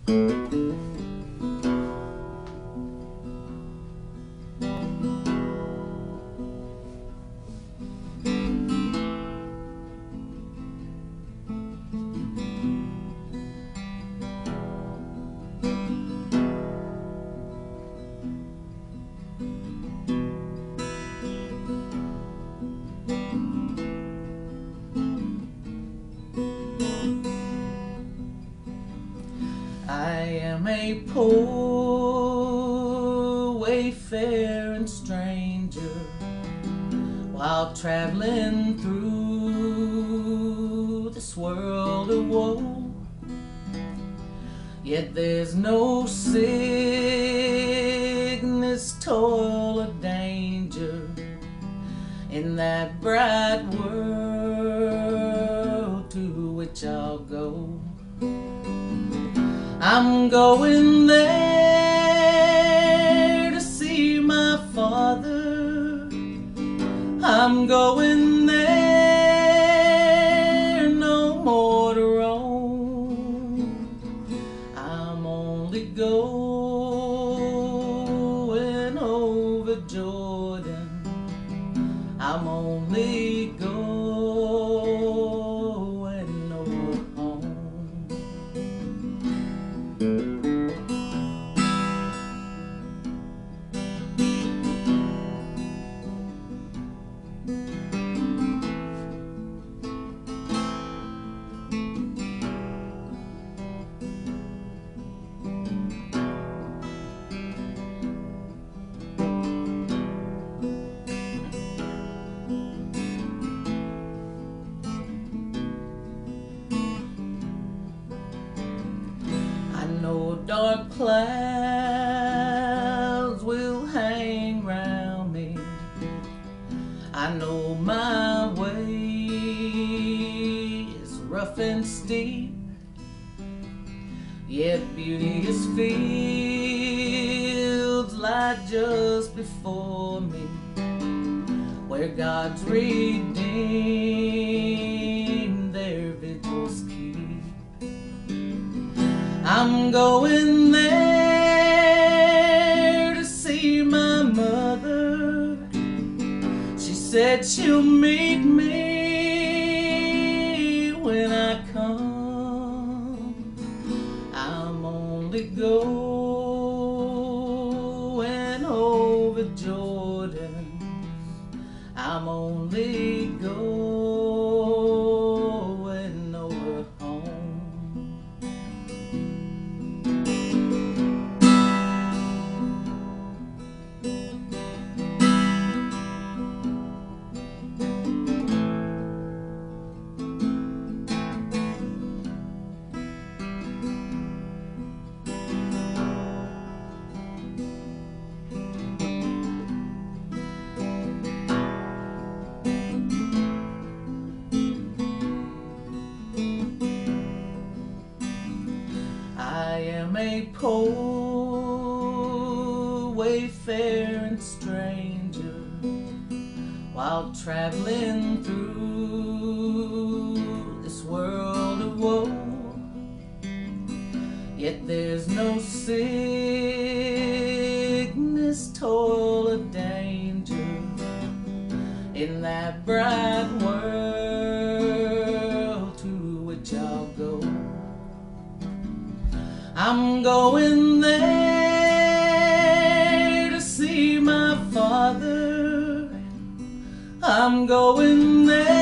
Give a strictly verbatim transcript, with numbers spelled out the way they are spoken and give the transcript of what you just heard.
I am a poor wayfaring stranger while traveling through this world of woe. Yet there's no sickness, toil, or danger in that bright world to which I'll go. I'm going there to see my Father. I'm going there no more to roam. I'm only going over Jordan. I'm only going over home. No dark clouds will hang round me. I know my way is rough and steep, yet beauteous fields lie just before me, where God's redeemed their vigils keep. I'm going there to see my mother. She said she'll meet me when I come. I'm only going over Jordan. I'm only going over home. I am a poor wayfaring stranger while traveling through this world of woe. Yet there's no sickness, toil, or danger in that bright world to which I'll go. I'm going there to see my Father. I'm going there